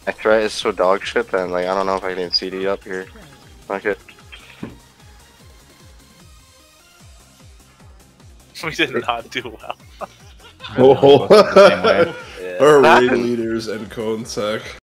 My threat is so dog shit that like I don't know if I can CD up here. Fuck it. We did not do well. Oh, Same way. our What raid happened? leaders and cone sec.